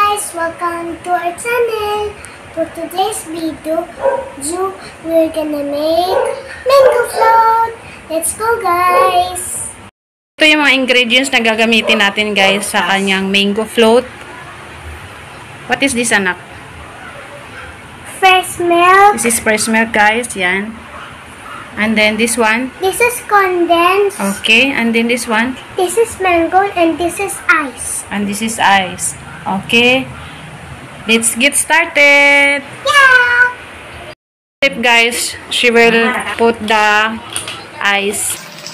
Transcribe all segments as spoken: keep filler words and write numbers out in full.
guys, welcome to our channel. For today's video, we're gonna make mango float. Let's go guys! Ito yung mga ingredients na gagamitin natin guys sa kanyang mango float. What is this, anak? Fresh milk. This is fresh milk guys, yan. And then this one? This is condensed. Okay, and then this one? This is mango and this is ice. And this is ice. Okay. Let's get started. Yeah! Step guys, she will put the ice.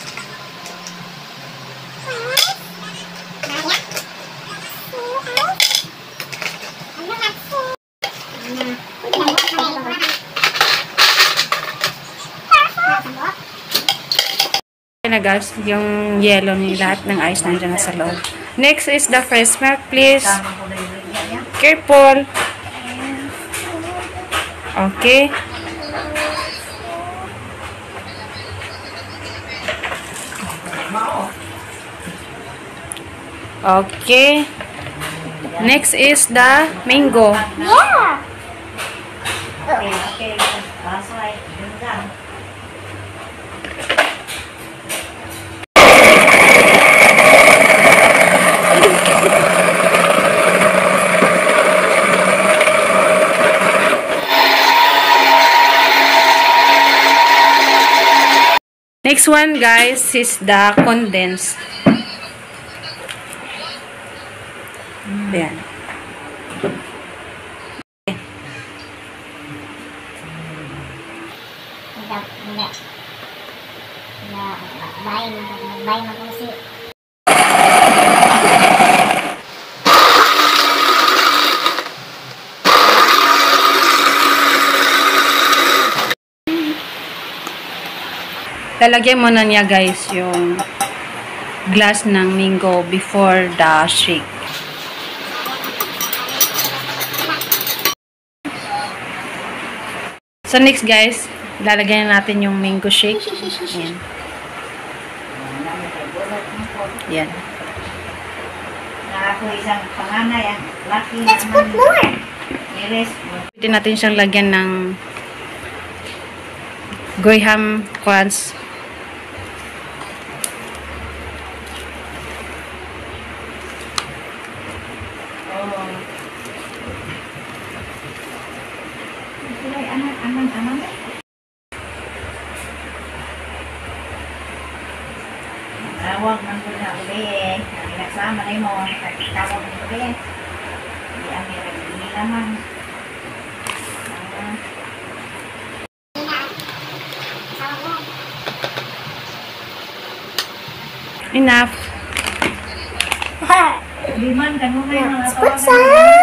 Na guys, yung yellow ni lahat ng ice nandiyan na sa loob. Next is the fresh milk, please. Careful. Okay. Okay. Next is the mango. Yeah! Okay, okay. Next one guys is the condensed. Ayan. Lalagyan mo na niya guys yung glass ng mango before the shake. So next guys, lalagyan na natin yung mango shake. Ayan. Ayan. Let's put more! Pwede natin siyang lagyan ng goyham crunch. Tawag ng mga uli eh. Nagsama na mo. Tawag ng uli. Hindi ang hindi naman. Enough. Liman, kanunay mga Let's put some!